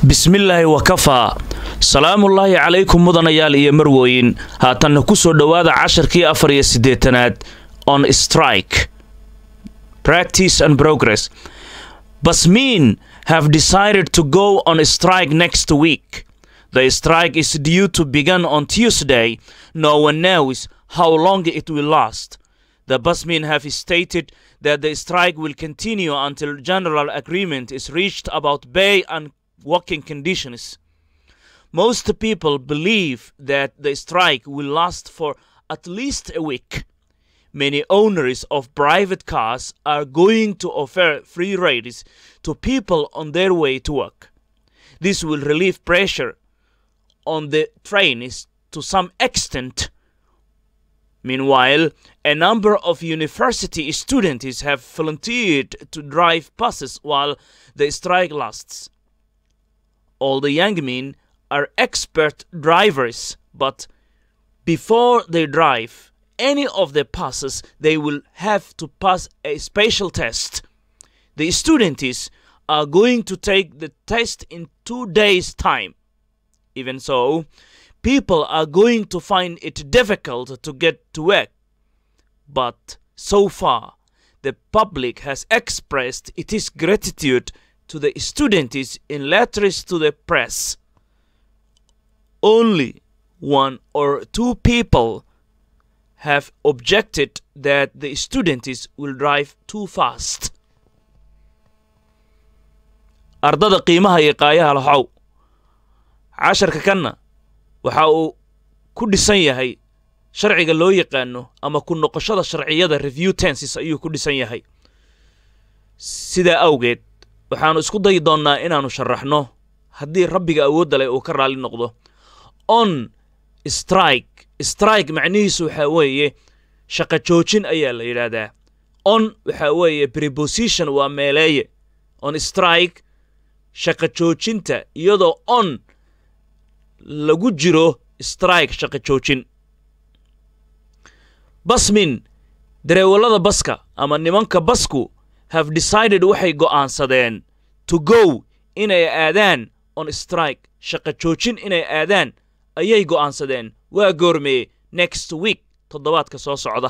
bismillaahi wakafaa salaamullaahi calaykum mudanayaal iyo marwooyin haatanna ku soo dhowaada casharkii 48aad on strike practice and progress. Basmin have decided to go on strike next week. The strike is due to begin on Tuesday. No one knows how long it will last. The Basmin have stated that the strike will continue until general agreement is reached about pay and working conditions. Most people believe that the strike will last for at least a week. Many owners of private cars are going to offer free rides to people on their way to work. This will relieve pressure on the trains to some extent. Meanwhile, a number of university students have volunteered to drive buses while the strike lasts. All the young men are expert drivers, but before they drive any of the buses, they will have to pass a special test. The students are going to take the test in 2 days' time. Even so, people are going to find it difficult to get to work. But so far, the public has expressed its gratitude to the students in letters to the press. Only 1 or 2 people have objected that the students will drive too fast. Ardada qiimaha iyo qaayaha laxow casharka kanna waxa uu ku dhisan yahay sharciga loo yaqaano ama ku noqoshada sharciyada review tenses ayuu ku dhisan yahay. Sida awgeed waxaanu isku day doonaa inaanu sharaxno haddii rabbiga awoodda leh uu ka raali noqdo. On strike macnihiisu waxa weeye shaqo joojin ayaa la yiraahdaa. On waxa weeye preposition waa meeleeye. On strike shaqo joojinta iyadoo on lagu jiro strike shaqo joojin. Basmin dareewalada baska ama nimanka basku have decided waxay go'aansadeen to go inay aadaan on strike shaqo joojin inay aadaan ayay go'aansadeen waa goormee next week toddobaadka soo socda.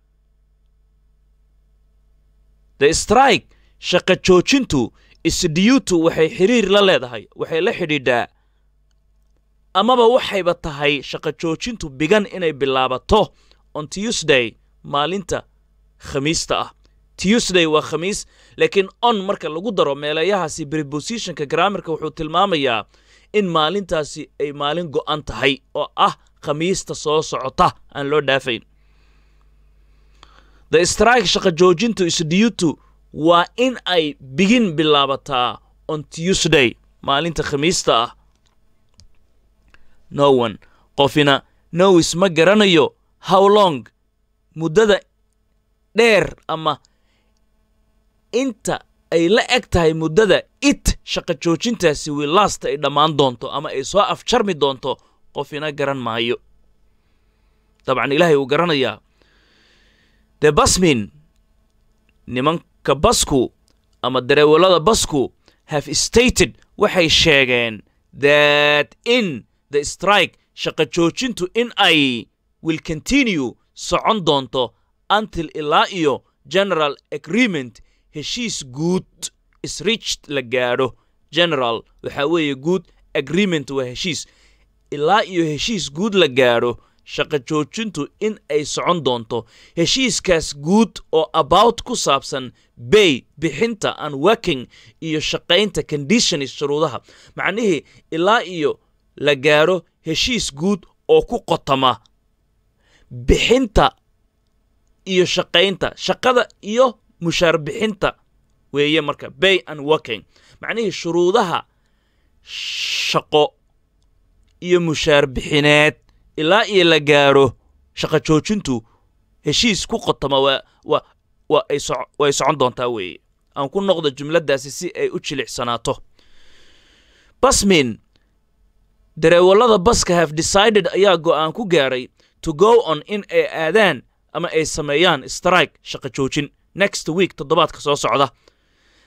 The strike shaqo joojintu is due to waxay xiriir la leedahay waxay la xidhiidhaa amaba waxayba tahay shaqo joojintu bigan inay bilaabato on Tuesday maalinta khamiista ah. Tuesday waa khamiis laakiin on marka lagu daro meelayahaasi prepositionka grammarka wuxuu tilmaamayaa in maalintaasi ay maalin go'an tahay oo ah khamiista soo socota aan loo dhaafayn. The strike shaqo joojintu is due to waa in ay begin bilaabataa on Tuesday maalinta khamiista ah. No one qofina knows ma garanayo how long muddada dheer ama inta ay la eg tahay muddada it shaqo joojintaasi will last ay dhammaan doonto ama ay soo afjarmi doonto qofina garan maayo. dabcan ilaahay uu garanayaa. The Basmin nimanka basku ama dareewalada basku have stated waxay sheegeen that in the strike shaqo joojintu in ay will continue socon doonto until ilaa iyo general agreement heshiis guud is reached la gaadho. General waxa weeye guud, agreement waa heshiis. Ilaa iyo heshiis guud la gaadho shaqo joojintu in ay socon doonto. Heshiiskaas guud oo about ku saabsan pay bixinta and working iyo shaqaynta conditions shuruudaha. Macnihii ilaa iyo la gaadho heshiis guud oo ku qotama bixinta iyo shaqaynta shaqada iyo mushaar bixinta weeye marka pay and working. macnihii shuruudaha shaqo iyo mushaar bixineed ilaa iyo la gaaro shaqo joojintu heshiis ku qotama waa ay socon doontaa weeye. aan ku noqdo jumladaasi si ay u jilicsanaato. Basmin dareewalada baska have decided ayaa go'aan ku gaaray to go on in ay aadaan ama ay sameeyaan strike shaqo joojin next week toddobaadka soo socda.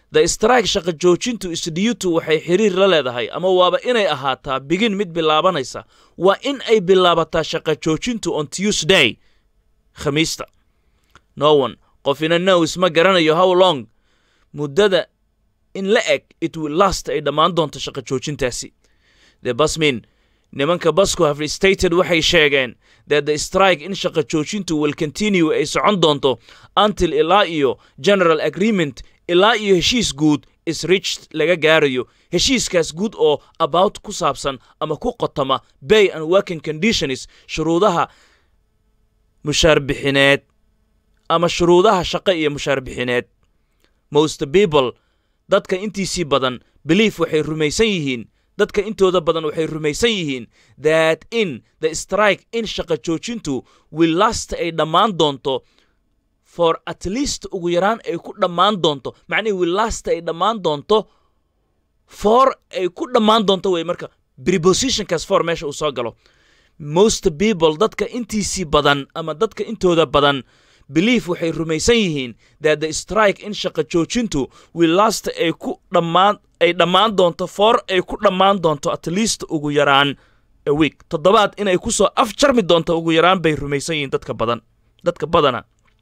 the strike shaqo joojintu is due to waxay xiriir la leedahay ama waaba inay ahaataa begin mid bilaabanaysa waa in ay bilaabataa shaqo joojintu on Tuesday khamiista no one qofina knows ma garanayo how long muddada in la eg it will last ay dhammaan doonto shaqo joojintaasi the busmen nimanka basku have stated waxay sheegeen that the strike in shaqo joojintu will continue ay socon doonto until ilaa iyo general agreement ilaa iyo heshiis guud is reached laga gaarayo heshiiskaas guud oo about ku saabsan ama ku qotama pay and working conditions shuruudaha mushaar bixineed ama shuruudaha shaqo iyo mushaar bixineed most people dadka intiisii badan belief waxay rumaysan yihiin dadka intooda badan waxay rumaysan yihiin that in the strike in shaqo joojintu will last ay dhammaan doonto for at least ugu yaraan ay ku dhammaan doonto macnaheedu will last ay dhammaan doonto for ay ku dhammaan doonto way marka prepositionkaas for meesha uu soo galo most people dadka intiisii badan ama dadka intooda badan belief waxay rumaysan yihiin that the strike in shaqo joojintu will last ay dhammaan doonto for ay ku dhammaan doonto at least ugu yaraan a week toddobaad inay ku soo afjarmi doonto ugu yaraan bay rumaysan yihiin dadka badana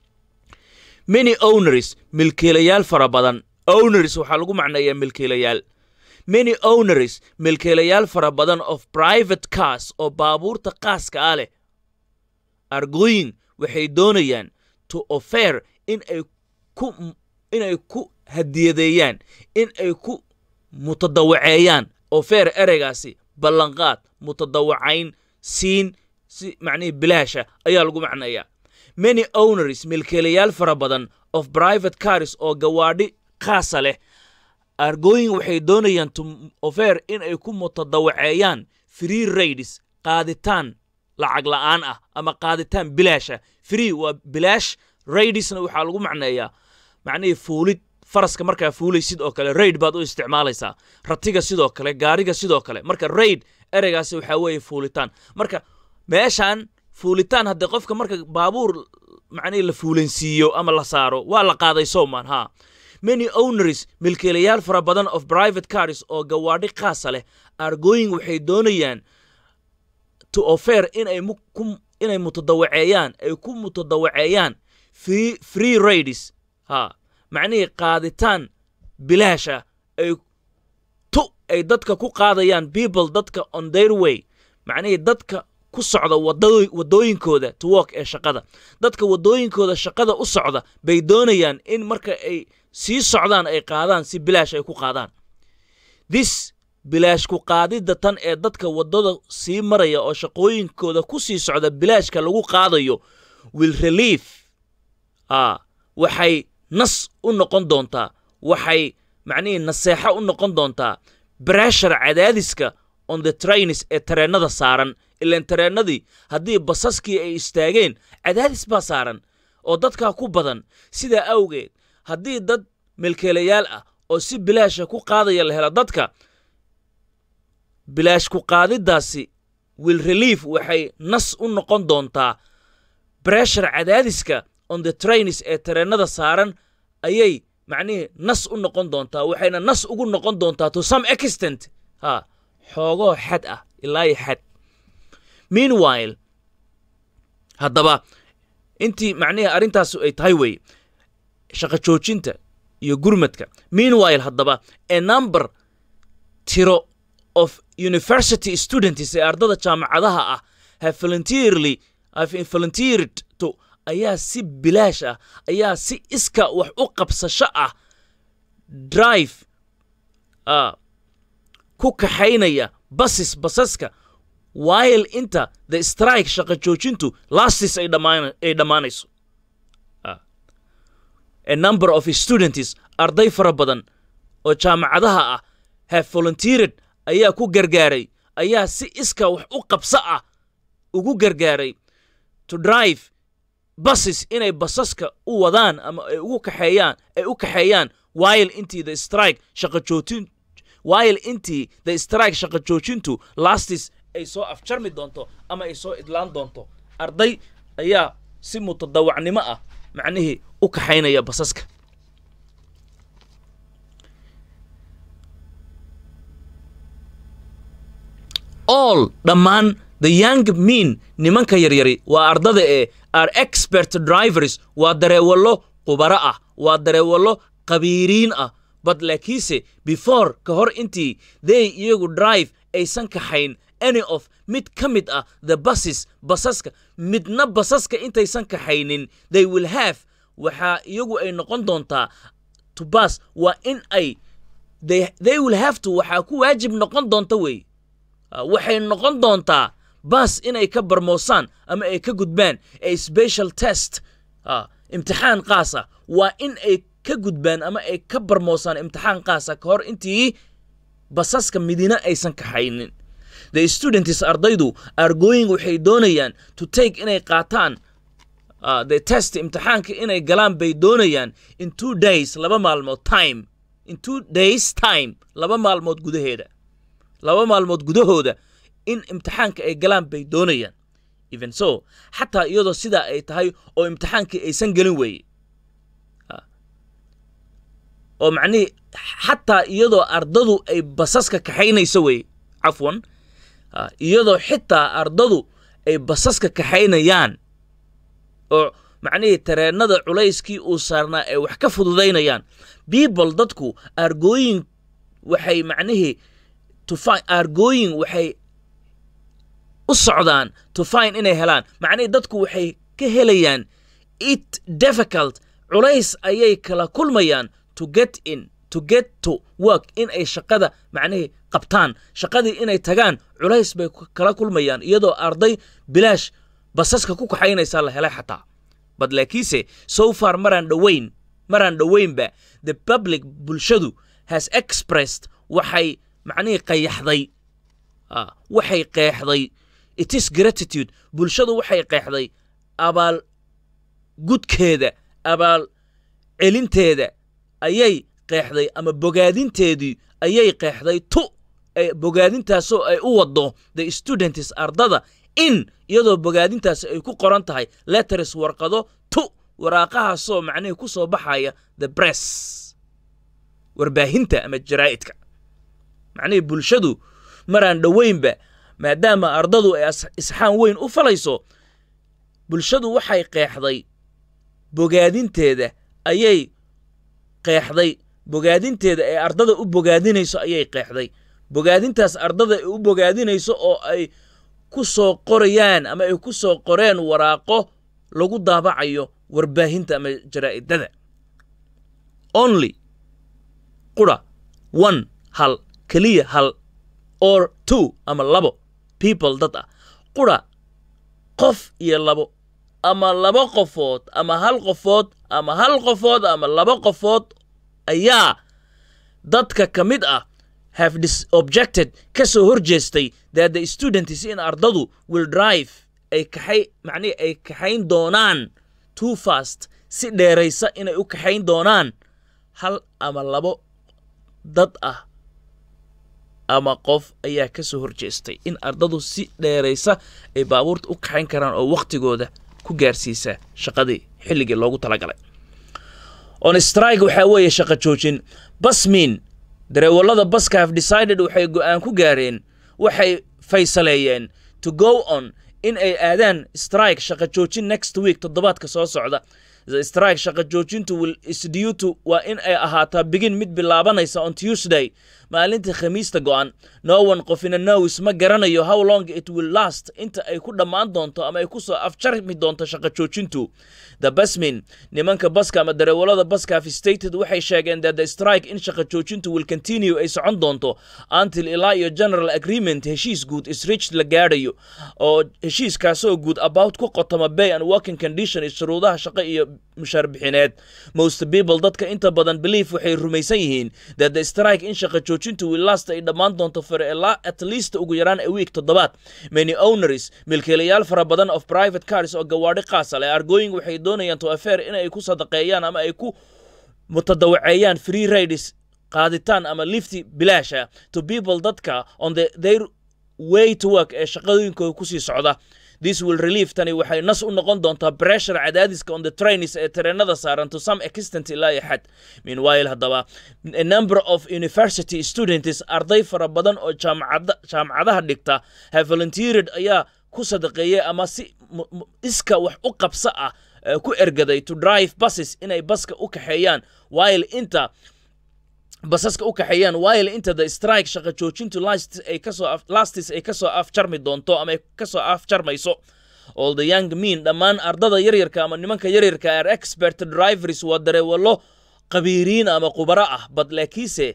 many owners milkiilayaal fara badan owners waxaa lagu macneeyaa milkiilayaal many owners milkiilayaal fara badan of private cars oo baabuurta qaaska ah leh are going waxay doonayaan to offer in ay ku hadiyadeeyaan in ay ku mutadawaceeyaan offer ereygaasi ballanqaad mutadawacayn siin si macnaheedu bilaasha ayaa lagu macneeyaa many owners milkiilayaal fara badan of private cars oo gawaadhi qaasa leh are going waxay doonayaan to offer in ay ku mutadawaceeyaan free rides qaaditaan lacag la'aan ah ama qaaditaan bilaasha free waa bilaash raidisna waxaa lagu macneeyaa macnaheedu fuulid faraska markaa fuulaysid oo kale raid baad u isticmaalaysaa ratiga sidoo kale gaariga sidoo kale marka raid ereygaasi waxaa weeye fuulitaan marka meeshaan fuulitaan haddii qofka marka baabuur macnaheedu la fuulansiiyo ama la saaro waa la qaaday soomaan ha many owners milkiilayaal fara badan of private cars oo gawaadhi qaasa leh are going waxay doonayaan to offer inay mutadawaceeyaan ay ku mutadawaceeyaan free rides ha macnaheedu qaaditaan bilaasha ay dadka ku qaadayaan people dadka on their way macnaheedu dadka ku socda wadooyinkooda to work ee shaqada dadka wadooyinkooda shaqada u socda bay doonayaan in marka ay sii socdaan ay qaadaan si bilaash ay ku qaadaan this bilaash ku qaadida tan ee dadka wadada sii maraya oo shaqooyinkooda ku sii socda bilaashka lagu qaadayo will relief waxay nas u noqon doontaa waxay macnaheedu naseexa u noqon doontaa pressure cadaadiska on the trains ee tareenada saaran ilaan tareenadii haddii basaskii ay istaageen cadaadis baa saaran oo dadkaa ku badan sidaa awgeed haddii dad milkiilayaal ah oo si bilaasha ku qaadaya la helo dadka bilaash ku qaadidaasi will relief waxay nas u noqon doontaa pressure cadaadiska on the trains ee tareenada saaran ayay macnaheedu nas u noqon doontaa waxayna nas ugu noqon doontaa to some extent xoogoo xad ah ilaa iyo xad meanwhile haddaba intii macnaheedu arrintaas ay tahay wey shaqo joojinta iyo gurmadka meanwhile haddaba a number tiro of university students ee ardada jaamacadaha ah have volunteered to ayaa si bilaash ah ayaa si iska wax u qabsasho ah drive ku kaxaynaya basaska while inta the strike shaqo joojintu lastis ay dhammaanayso a number of students arday fara badan oo jaamacadaha ah have volunteered ayaa ku gargaaray ayaa si iska wax u qabso ah ugu gargaaray to drive buses inay basaska u wadaan ama ay u kaxeeyaan while intii the strike shaqo joojintu lastis ay soo afjarmi doonto ama ay soo idlaan doonto arday ayaa si mutadawacnimo ah macnihii u kaxaynaya basaska all dhammaan the young men nimanka yaryari waa ardada are expert drivers waa dareewallo qubara ah waa dareewallo qabiiriin ah but laakiinse before ka hor intii they iyagu drive aysan kaxayn any of mid ka mid ah the buses basaska midna basaska intaysan kaxaynin they will have waxaa iyagu ay noqon doontaa to bus waa in ay they will have to waxaa ku waajib noqon doonta wey waxay noqon doontaa bus inay ka barmoosaan ama ay ka gudbaan a special test imtixaan qaasa waa in ay ka gudbaan ama ay ka barmoosaan imtixaan qaasa ka hor intii basaska midina aysan kaxaynin the students ardaydu are going waxay doonayaan to take inay qaataan the test imtixaanka inay galaan bay doonayaan in 2 days laba maalmood time in 2 days time laba maalmood gudahooda in imtixaanka ay galaan bay doonayaan even so xataa iyadoo sidaa ay tahay oo imtixaankii aysan gelin weeye oo macnihii xataa iyadoo ardadu ay basaska kaxaynayso weeye cafwan iyadoo xitaa ardadu ay basaska kaxaynayaan oo macnihii tareennada culayskii uu saarnaa ay wax ka fududaynayaan people dadku are going waxay macnihii are going waxay u socdaan to find inay helaan macnihii dadku waxay ka helayaan it difficult culays ayay kala kulmayaan to get to work in ay shaqada macnihii qabtaan shaqadii inay tagaan culays bay kala kulmayaan iyadoo arday bilaash basaska ku kaxaynaysa la helay xataa but laakiinse so far maraan dhoweynba the public bulshadu has expressed waxay macnihii qeexday it is gratitude bulshadu waxay qeexday abaal gudkeeda abaal celinteeda ayay qeexday ama bogaadinteedii ayay qeexday bogaadintaasoo ay u wado the students ardada in iyadoo bogaadintaas ay ku qoran tahay letters warqado waraaqahaasoo macnihii ku soo baxaya the press warbaahinta ama jaraa'idka macnihii bulshadu maraan dhoweynba maadaama ardadu ay isxaan weyn u falayso bulshadu waxay qeexday bogaadinteeda ayay qeexday bogaadinteeda ee ardada u bogaadinayso ayay qeexday bogaadintaas ardada ay u bogaadinayso oo ay ku soo qorayaan ama ay ku soo qoreen waraaqo lagu daabacayo warbaahinta ama jaraa'idada only qura one hal kaliya hal or two ama labo people dad ah qura qof iyo labo ama laba qofood ama hal qofood ama hal qofood ama laba qofood ayaa dadka ka mid ah have objected ka soo horjeestay that the students in ardadu will drive ay kaxayn doonaan too fast si dheeraysa inay u kaxayn doonaan hal ama labo dad ah ama qof ayaa ka soo horjeestay in ardadu si dheeraysa ay baabuurta u kaxayn karaan oo waqtigooda ku gaarsiisa shaqadii xilligii loogu talagalay on strike waxaa weeye shaqo joojin basmin dareewallada baska have decided waxay go'aan ku gaareen waxay faysaleeyeen to go on in ay aadaan strike shaqo joojin next week toddobaadka soo socda the strike shaqo joojintu is due to waa in ay ahaataa begin mid bilaabanaysa on Tuesday maalinta khamiista go'an no one qofina knows ma garanayo how long it will last inta ay ku dhammaan doonto ama ay ku soo afjarmi doonto shaqo joojintu the busmen nimanka baska ama dareewallada baska have stated waxay sheegeen that the strike in shaqo joojintu will continue ay socon doonto until ilaa iyo general agreement heshiis guud is reached la gaadhayo oo heshiiskaasoo guud about ku qotoma pay and working condition shuruudaha shaqo iyo mushaar bixineed most people dadka inta badan believe waxay rumaysan yihiin that the strike in shaqo joojintu will last ay dhammaan doonto for at least ugu yaraan a week toddobaad many owners milkiilayaal fara badan of private cars oo gawaadhi qaasa leh are going waxay doonayaan to affair in ay ku sadaqeeyaan ama ay ku mutadawaceeyaan free rides qaaditaan ama lifti bilaasha to people dadka on their way to work ee shaqooyinkooda ku sii socda This will relieve tani waxay nas u noqon doontaa pressure cadaadiska on the trains ee tareenada saaran to some extent ilaa iyo xad. Meanwhile haddaba a number of university students arday fara badan oo jaamacadaha dhigta have volunteered ayaa ku sadaqeeyay ama si iska wax u qabsa ah ku ergaday to drive buses inay baska u kaxeeyaan while inta basaska u kaxeeyaan while inta the strike shaqa joojintu lastis ay kasoo afjarmi doonto ama ay kasoo afjarmayso. All the young men dhammaan ardada yaryarka ama nimanka yaryarka are expert drivers waa dareewalo qabiiriin ama khubaro ah but laakiinse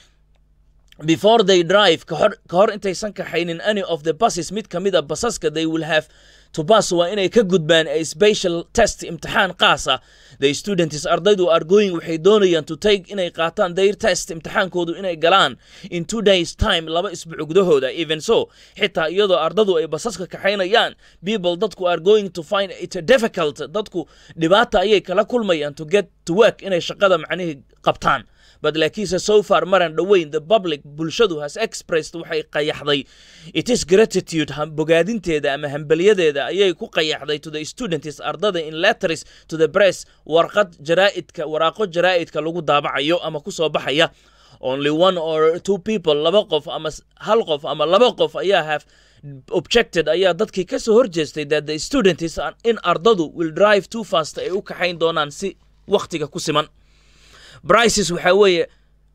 before they drive ka hor intaysan kaxaynin any of the buses mid ka mid a basaska they will have to pass waa inay ka gudbaan a special test imtixaan qaas ah. The students ardaydu are going waxay doonayaan to take inay qaataan their test imtixaankoodu inay galaan in 2 days time 2 isbuuc gudahooda. Even so xitaa iyadoo ardadu ay basaska kaxaynayaan people dadku are going to find it difficult dadku dhibaata ayay kala kulmayaan to get to work inay shaqada macnihi qabtaan. But laakiinse so far maran dhaweyn the public bulshadu has expressed waxay qayaxday it is gratitude bogaadinteeda ama hambalyadeeda ayay ku qayaxday to the students ardada in letters to the press waraaqo jaraa'idka lagu daabacayo ama ku soo baxaya. Only one or two people laba qof ama hal qof ama laba qof ayaa have objected ayaa dadkii ka soo horjeestay that the students in ardadu will drive too fast ay u kaxayn doonaan si waqtiga ku siman. Prices waxa weeye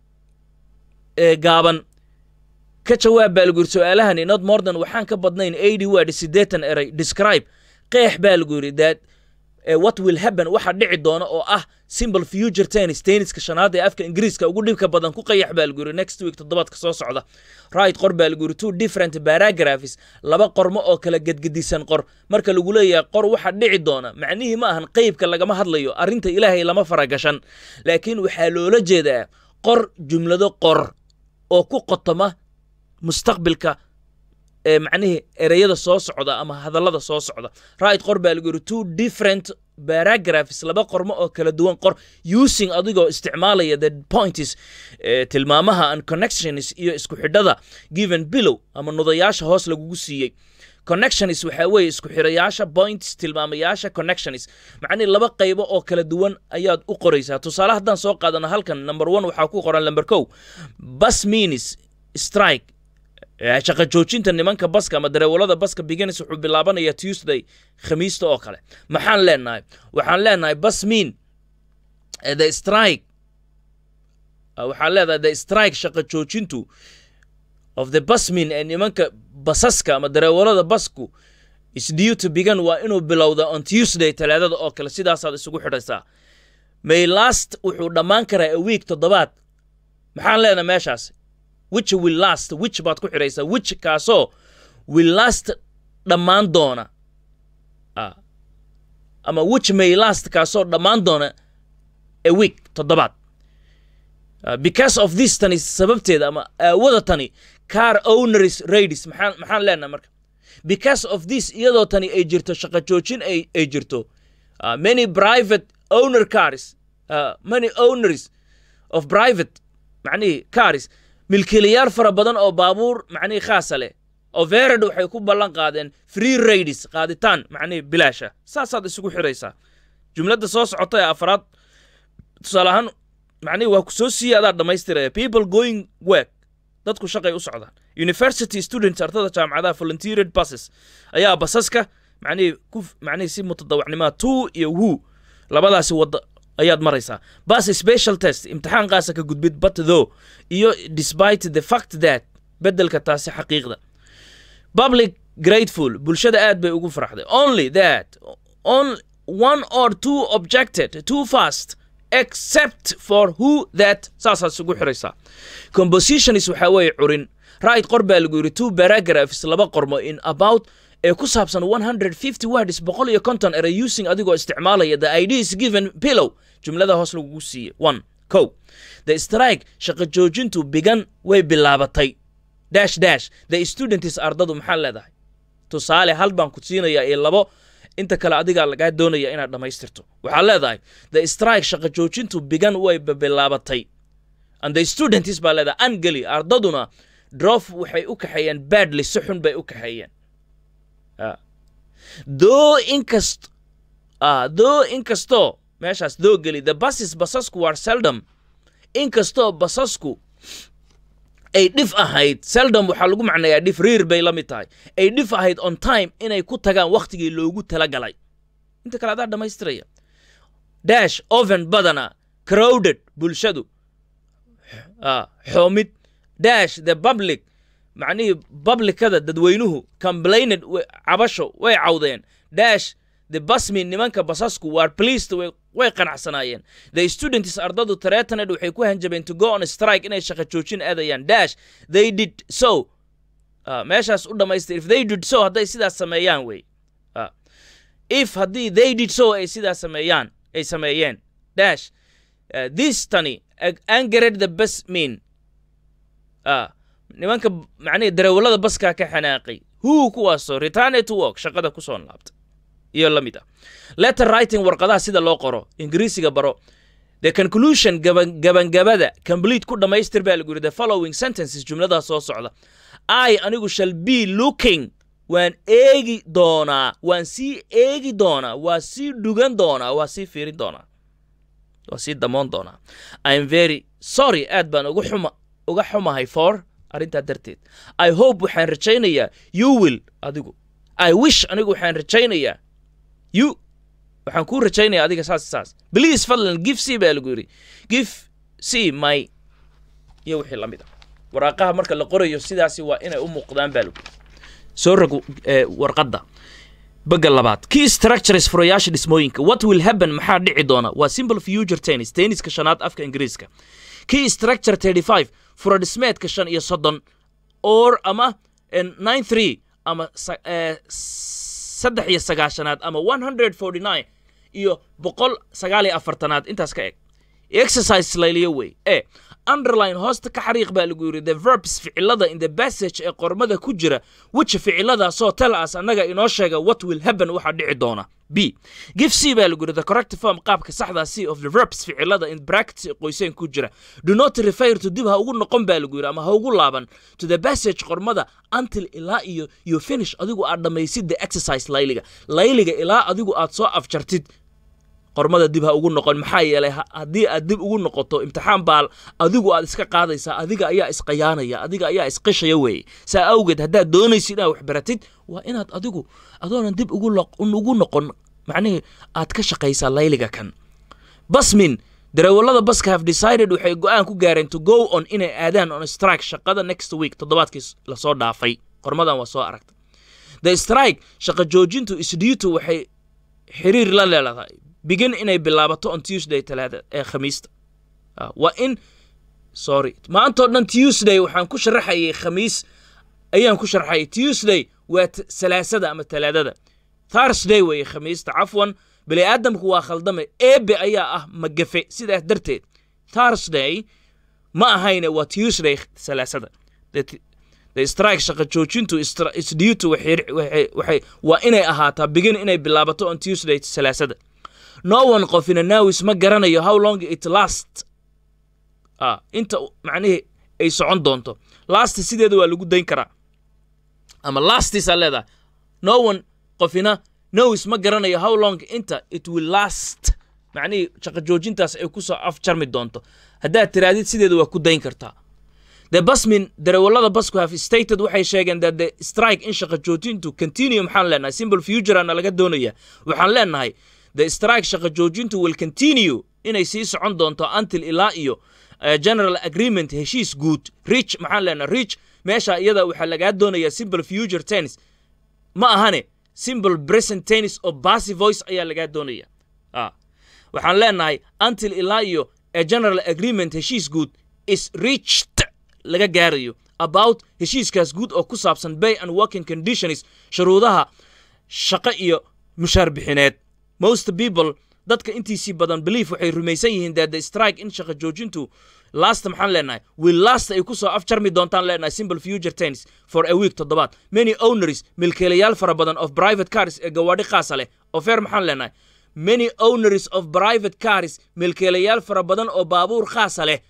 gaaban ka jawaab baa lagu yiri su'aalahani not more than waxaan ka badnayn 80 words 80 eray describe qeex baa lagu yiri that what will happen waxa dhici doona oo ah simple future tenniska shanaad ee afka ingiriiska ugu dhibka badan ku qayax baa lagu yiri next week toddobaadka soo socda. Right qor baa lagu yiri two different paragraphs laba qormo oo kala gedgedisan qor marka lagu leeyahay qor waxa dhici doona macnihi ma ahan qaybka lagama hadlayo arrinta ilaahay lama faragashan laakiin waxa loola jeedaa qor jumlado qor oo ku qotoma mustaqbalka macnihi erayada soo socda ama hadallada soo socda. Right qor baa lagu yiri two different paragraphs laba qormo oo kala duwan qor using adigoo isticmaalaya the points tilmaamaha and connections iyo isku xidhada given below ama nudayaasha hoos lagugu siiyey. Connections waxa weeye isku xirayaasha points tilmaamayaasha connections macni laba qaybo oo kala duwan ayaad u qoraysaa. Tusaale haddaan soo qaadano halkan number 1 waxa ku qoran number 2 bus means strike shaqa joojinta nimanka baska ama dareewalada baska begins wuxuu bilaabanayaa Tuesday khamiista oo kale. Maxaan leenahay waxaan leenahay bus mean the strike waxaan leedahay the strike shaqa joojintu of the bus mean nimanka basaska ama dareewalada basku is due to begin waa inuu bilowda on Tuesday talaadada oo kale sidaas aad isugu xidhaysaa. May last wuxuu dhammaan karaa a week toddobaad. Maxaan leenahay meeshaas which will last which baad ku xiraysaa which kaasoo will last dhammaan doona ama which may last kaasoo dhammaan doona a week toddobaad. Because of this tani sababteeda ama aawada tani car owners raidis maxaan leenahay marka because of this iyadoo tani ay jirto shaqa joojin ay jirto many private owner cars many owners of private macnihi cars milkiilayaal fara badan oo baabuur macnihi khaas leh oo veered waxay ku ballan qaadeen free raidis qaaditaan macnihi bilaasha. saasaad isugu xiraysaa jumlada soo socota ee afraad tusaale ahaan macnihi waa ku soo siiyaadaa dhamaystiraya people going work dadku shaqay u socdaan. University students ardada jaamacadaha volunteered buses ayaa basaska macnihi si mutadawacnimo to iyo who labadaasi wada ayaad maraysaa. Bus special test imtixaan qaasa ka gudbid but though iyo despite the fact that bedelka taasi xaqiiqda. Public grateful bulshada aad bay ugu faraxday only that on one or two objected too fast except for who that saasaad isugu xiraysaa. Composition is waxa weeye curin. Right qor baa lagu yiri two paragraphs laba qormo in about ee ku saabsan 150 words 150 eray using adigoo isticmaalaya the ideas given below jumlada hoos lagu siiyay. 1 ko the strike shaqa joojintu began way bilaabatay dash dash the students ardadu maxaa leedahay tusaale hal baan ku siinayaa ee labo inta kale adiga laga doonaya inaad dhamaystirto. waxaa leedahay the strike shaqa joojintu began way bilaabatay and the students baa leedahay angali ardaduna drove waxay u kaxeeyeen badly si xun bay u kaxeeyeen. though inkasto meeshaas doo geli the buses basasku are seldom inkasto basasku ay dhif ahayd seldom waxaa lagu macnayaa dhif riir bay la mid tahay ay dhif ahayd on time inay ku tagaan waqtigii loogu talagalay inta kale adaa dhamaystiraya dash oven badana crowded bulshadu xoomid dash the public macnihii publicada dadweynuhu complained cabasho way cawdeen dash the busmen nimanka basasku were pleased way qanacsanaayeen the students ardadu threatened waxay ku hanjabeen to go on a strike inay shaqo joojin aadayaan dash they did so meeshaas u dhamaystir if they did so hadday sidaas sameeyaan way if haddii they did so ay sidaas sameeyeen dash this tani angered the busmen nimanka macnihii darawallada baska ka xanaaqay who kuwaasoo returned to work shaqada ku soo laabta iyo la mid ah letter writing warqadaha sida loo qoro ingiriisiga baro the conclusion gabangabada complete ku dhamaystir baa lagu yiri the following sentences jumlada soo socda I anigu shall be looking waan eegi doonaa waan sii eegi doonaa waa sii dhugan doonaa waa sii fiirin doonaa waa sii damoon doonaa I am very sorry aad baan uga xumahay for arinta darteed I hope waxaan rajaynayaa you will adigu I wish anigu waxaan rajaynayaa you waxaan ku rajaynayaa adiga saas please fadlan give see baa lagu yiri give see my iyo wixii la mid ah waraaqaha marka la qorayo sidaasi waa inay u muuqdaan baa lagu soo rag warqada bagal labaad key structures furayaasha dhismooyinka what will happen maxaa dhici doona waa simple future tennis ka shanaad afka ingiriiska key structure 35 fura dhismeedka 35 or ama 93 ama 93 ama 149 iyo 149 intaas ka eg exercise layliyo way underline hosta ka xariiq baa lagu yiri the verbs ficilada in the passage ee qormada ku jira which ficilada soo tell us anaga inoo sheega what will happen waxa dhici doona b give c baa lagu yiri the correct form qaabka saxda c of the verbs ficilada in brackets qoyseen ku jira do not refer to dib ha ugu noqon baa lagu yiri ama ha ugu laaban to the passage qormada until ilaa iyo you finish adigu aad dhamaysid the exercise layliga ilaa adigu aad soo afjartid qormada dib ha ugu noqon maxaa yeelay haddii aad dib ugu noqoto imtixaan baal adigu aad iska qaadaysaa adiga ayaa isqiyaanaya adiga ayaa isqishaya weeye saa awgeed haddaad doonaysid inaad wax baratid waa inaad adigu adoonan dib ugu noqon macnihii aad ka shaqaysaa layliga kan basmin darawallada baska have decided waxay go'aan ku gaareen to go on inay aadaan on strike shaqada next week toddobaadkii la soo dhaafay qormadan waa soo aragtay the strike shaqa joojintu is due to waxay xiriir la leedahay begin inay bilaabato on Tuesday talaada ee khamiista waa in maanta dhan Tuesday waxaan ku sharaxayay khamiis ayaan ku sharaxay Tuesday waa salaasada ama talaadada Thursday way khamiista afwan bali aadamku waa khaldamay eebe ayaa ah magafe sidaas darteed Thursday ma ahayna waa Tuesday salaasada the strike shaqa joojintu is due to waxay waa inay ahaataa begin inay bilaabato on Tuesday salaasada no one qofina now isma garanayo how long it last inta macnaheedu ay socon doonto last sideeda waa lagu dayn karaa ama last is leeda no one qofina no isma garanayo how long inta it will last macnaheedu shaqa joojintaas ay ku soo afjarmi doonto haddaad tiraadid sideeda waa ku dayn kartaa the busmen darawallada basku have stated waxay sheegeen that the strike in shaqa joojintu continue maxaan leenahay simple future ana laga doonaya waxaan leenahay the strike shaqa joojintu will continue inay sii socon doonto until ilaa iyo general agreement heshiis guud reach maxaan leenahay reach meesha iyada waxa laga doonaya simple future tense ma ahane simple present tense oo passive voice ayaa laga doonaya waxaan leenahay until ilaa iyo general agreement heshiis guud is reached laga gaarayo about heshiiskaas guud oo ku saabsan pay and working conditions shuruudaha shaqo iyo mushaar bixineed most people dadka intiisii badan belief waxay rumaysan yihiin that the strike in shaqa joojintu last maxaan leenahay will last ay ku soo afjarmi doontaan leenahay simple future tense for a week toddobaad many owners milkiilayaal fara badan of private cars ee gawaadhi qaasa leh offer maxaan leenahay many owners of private cars milkiilayaal fara badan oo baabuur qaasa leh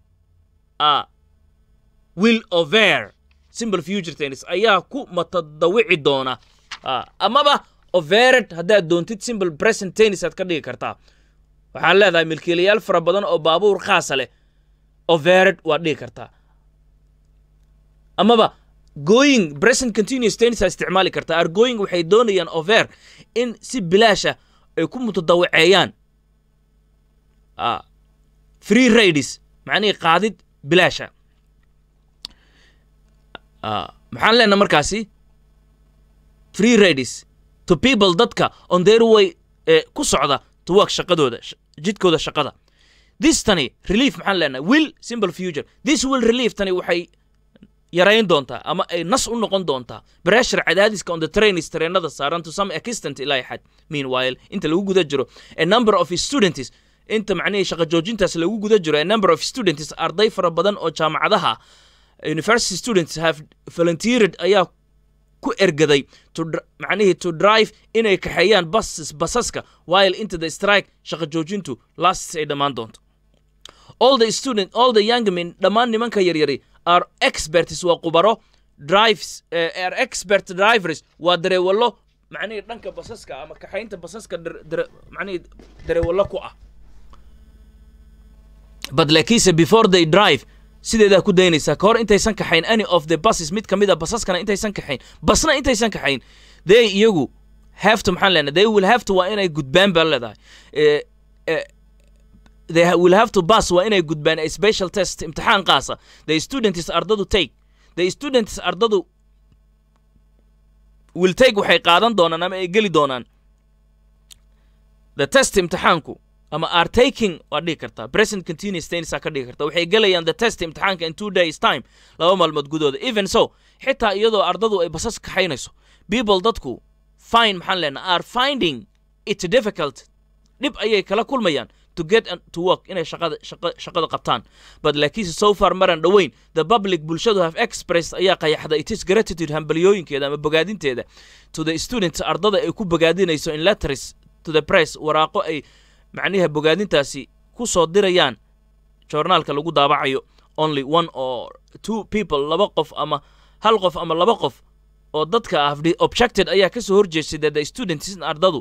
will over simple future tense ayaa ku matadawici doona amaba overed haddaad doontid simple present tense aad ka dhigi kartaa waxaan leedahay milkiilayaal fara badan oo baabuur khaasa leh overed waad dhigi kartaa amaba going present continuous tense isticmaali kartaa are going waxay doonayaan over in si bilaasha ay ku mutadawaceeyaan free rides macnii qaadid bilaasha maxaan leenahay markaasi free rides to people dadka on their way ku socda to work shaqadooda jidkooda shaqada this tani relief maxaan leenahay will simple future this will relief tani waxay yarayn doontaa ama ay nas u noqon doontaa pressure cadaadiska on the trains trainada saaran to some extent ilaa xad meanwhile inta lagu guda jiro a number of students inta macnaheedu shaqo joojintaas lagu guda jiro a number of students arday fara badan oo jaamacadaha university students have volunteered ayaa ku ergaday to drive inay kaxeeyaan basaska while into the strike shaqo joojintu lasts ay dhammaan doonto all the young men dhammaan nimanka yaryari are experts waa qubaro are expert drivers waa dareewallo macnaheedu dhanka basaska ama kaxaynta basaska macnaheedu dareewallo ku ah but lakiinse before they drive sideedaa ku daynaysaa ka hor intaysan kaxayn any of the buses mid ka mid a basaskana intaysan kaxayn basna intaysan kaxayn they iyagu have to maxaan leenahay they will have to waa inay gudbaan baa leedahay they will have to pass waa inay gudbaan a special test imtixaan qaasa the students ardadu will take waxay qaadan doonaan ama ay geli doonaan the test imtixaanku ama are taking waa dhigi kartaa present continuous tense ka dhigi kartaa waxay gelayaan the test imtixaanka in 2 days time 2 maalmood gudooda even so xitaa iyadoo ardadu ay basas kaxaynayso people dadku find maxaan leenahay are finding it difficult dhib ayay kala kulmayaan to get to work inay shaqada qabtaan but lakiinse so far maran dhaweyn the public bulshadu have expressed ayaa qayaxda it is gratitude hambalyooyinkeeda ama bogaadinteeda to the students ardada ay ku bogaadinayso in letters to the press waraaqo ay macnaha bogaadintaasi ku soo dirayaan journalka lagu daabacayo only one or two people laba qof ama hal qof ama laba qof oo dadka ah objected ayaa ka soo horjeestay the students ardadu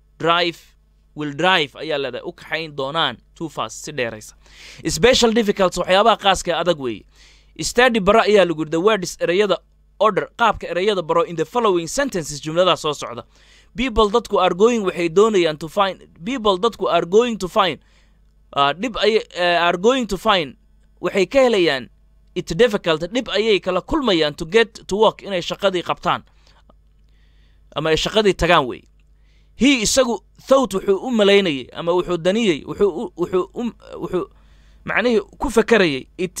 will drive ayaa leedahay u kaxayn doonaan too fast si dheeraysa special difficulties waxyaabaha qaaska adag weeye study bara ayaa lagu yidhi the words erayada order qaabka erayada baro in the following sentences jumladaha soo socda people dadku are going waxay doonayaan to find people dadku are going to find are going to find waxay ka helayaan it difficult dhib ayay kala kulmayaan to get to work inay shaqadii qabtaan ama ay shaqadii tagaan wey he isagu thought wuxuu u malaynayay ama wuxuu daniyay wuxuu macnaheedu ku fakarayay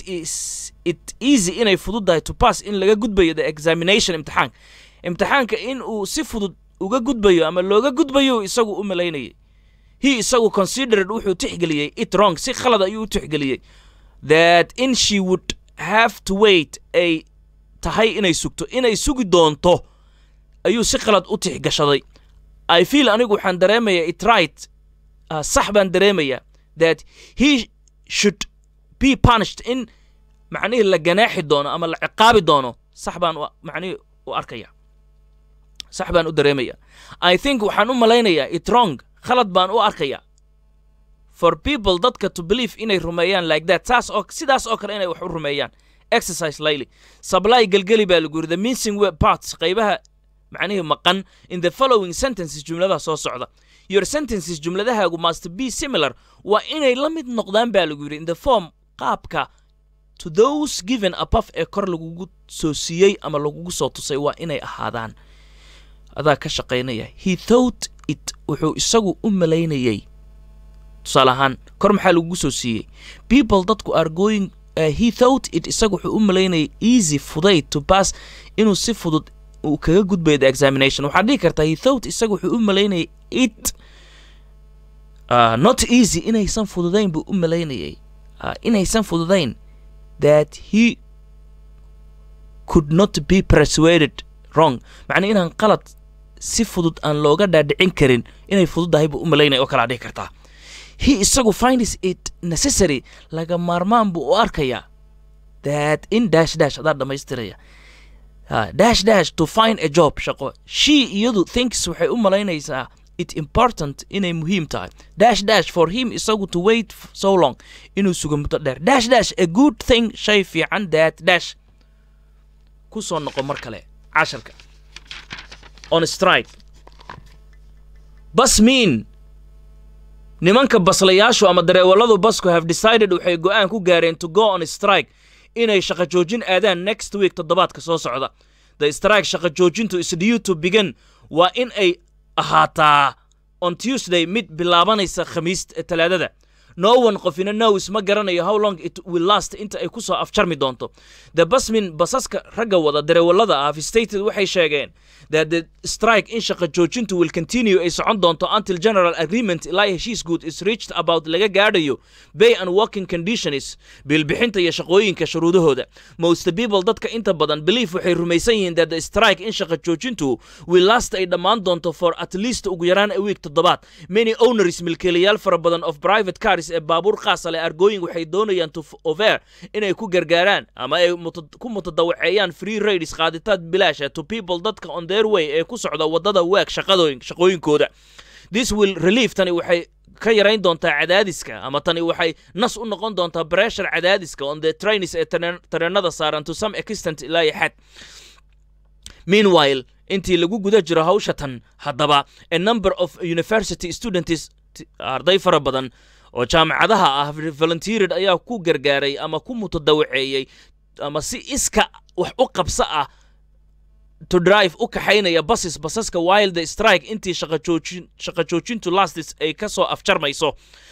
it easy inay fududahay to pass in laga gudbayo the examination imtixaanka in uu si fudud uga gudbayo ama looga gudbayo isagu u malaynayay he isagu considered wuxuu tixgeliyay it wrong si khalad ayuu u tixgeliyay that in she would have to wait ay tahay inay sugi doonto ayuu si khalad u tixgashaday I feel anigu waxaan dareemayaa it right sax baan dareemayaa that he should be punished in macnihi la ganaaxi doono ama la ciqaabi doono sax baan macnihi u arkaya sax baan u dareemayaa I think waxaan u malaynayaa it wrong khalad baan u arkaya for people dadka to believe inay rumeeyaan like that sidaas oo kale inay wax u rumeeyaan exercise layli supply galgeli baa lagu yiri the missing parts qaybaha macnaheedu maqan in the following sentences jumladaha soo socda your sentences jumladahaagu must be similar waa inay la mid noqdaan baa lagu yiri in the form qaabka to those given above ee kor lagugu soo siiyey ama lagugu soo tusay waa inay ahaadaan adaa ka shaqaynaya he thought it wuxuu isagu u malaynayay tusaale ahaan kor maxaa lagugu soo siiyey people dadku are going he thought it isagu wuxuu u malaynayay easy fudayd to pass inuu si fudud uu kaga gudbayo the examination waxaa dhihi kartaa he thought isagu wuxuu u malaynayay it not easy inaysan fududayn buu u malaynayay inaysan fududayn that he could not be persuaded wrong macnaa inaan qalad si fudud aan looga dhaadhicin karin inay fududahay buu u malaynaya oo kalaa dhihi kartaa he isagu finds it necessary laga maarmaan buu u arkayaa that in dash adaa dhammaystiraya dash dash to find a job shaqo. She iyadu thinks waxay u malaynaysaa it important inay muhiim tahay. Dash dash for him isagu to wait so long inuu sugo muddo dheer. Dash dash a good thing shay fiican that dash ku soo noqo mar kale casharka. On strike. Bus mean nimanka baslayaashu ama dareewaladu basku have decided waxay go'aan ku gaareen to go on strike inay shaqo joojin aadaan next week toddobaadka soo socda. The strike shaqo joojintu is due to begin waa in ay ahaataa on Tuesday mid bilaabanaysa Khamiis Talaadada. No one qofina knows ma garanayo how long it will last inta ay ku soo afjarmi doonto. The busmen basaska ragga wada dareewalada have stated waxay sheegeen that the strike in shaqo joojintu will continue ay socon doonto until general agreement ilaa heshiis guud is reached about laga gaadhayo pay and working conditions bilbixinta iyo shaqooyinka shuruudahooda. Most people dadka inta badan believe waxay rumaysan yihiin that the strike in shaqo joojintu will last ay dhammaan doonto for at least ugu yaraan a week toddobaad. Many owners milkiilayaal fara badan of private cars ee baabuur khaas leh argooyin waxay doonayaan to over inay ku gargaaraan ama ay ku mutadawaceeyaan free rides qaaditaad bilaash to people dadka on their way ee ku socda wadada waag shaqooyinkooda. This will relieve tani waxay ka yarayn doontaa cadaadiska ama tani waxay nas u noqon doontaa pressure cadaadiska on the trains ee tareenada saaran to some extent ilaa xad. Meanwhile intii lagu guda jiro hawsha tan haddaba a number of university students arday fara badan oo jaamacadaha ah volunteered ayaa ku gargaaray ama ku mutadawaceeyay ama si iska wax u qabsa ah to drive u kaxaynaya basaska while the strike intii shaqo joojintu lasts ay ka soo afjarmayso.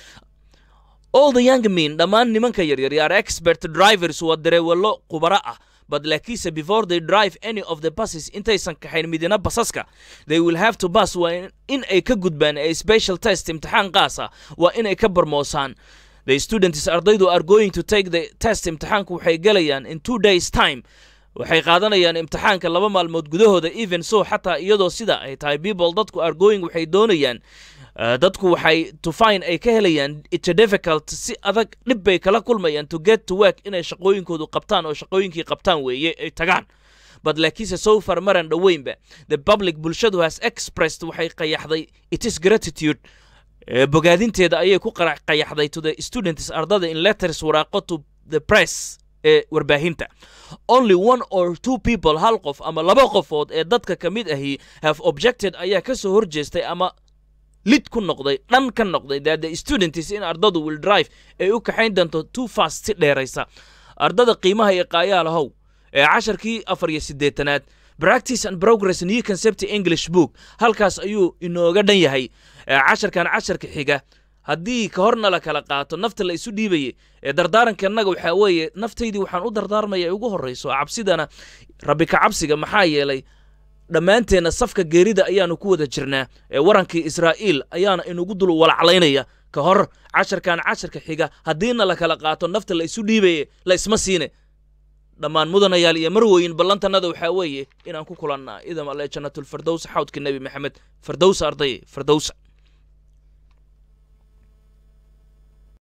All the young men dhammaan nimanka yaryar are expert drivers waa dareewalo khubaro ah but lakiinse before they drive any of the buses intaysan kaxayn midina basaska they will have to pass waa in ay ka gudbaan a special test imtixaan qaasa waa in ay ka barmoosaan. The students ardaydu are going to take the test imtixaanku waxay galayaan in 2 days time waxay qaadanayaan imtixaanka 2 maalmood gudahooda even so xataa iyadoo sida ay tahay people dadku are going waxay doonayaan dadku waxay to find ay ka helayaan it's difficult si adag dhib bay kala kulmayaan to get to work inay shaqooyinkoodu qabtaan oo shaqooyinkii qabtaan weeye ay tagaan. But lakiinse so far maran dhaweynba the public bulshadu has expressed waxay qayaxday it is gratitude bogaadinteeda ayay ku qayaxday to the students ardada in letters waraaqo to the press ee warbaahinta. Only 1 or 2 people hal qof ama 2 qofood ee dadka ka mid ahi have objected ayaa ka soo horjeestay ama lid ku noqday dhan ka noqday that the students in ardadu will drive ay u kaxayn doonto too fast si dheeraysa. Ardada qiimaha iyo qaayalahow ee casharkii 4-8aad practice and progress new concept English book halkaas ayuu inooga dhan yahay. Casharkan casharka xiga haddii ka horna la kala qaato nafta la isu dhiibaye ee dardaarankenaga waxa weeye naftaydii waxaan u dardaarmaya ugu horeyso cabsidana rabbi ka cabsiga maxaa yeelay dhammaanteena safka geerida ayaanu ku wada jirnaa ee warankii Israa'iil ayaana inugu dul walaclaynaya ka hor casharkan casharka xiga haddiina la kala qaato nafta la isu dhiibaye la isma siine dhammaan mudanayaal iyo marwooyin ballantanada waxa weeye inaan ku kulannaa idam alle jannatul firdaws xawdka nabi maxamed firdaws arday firdaws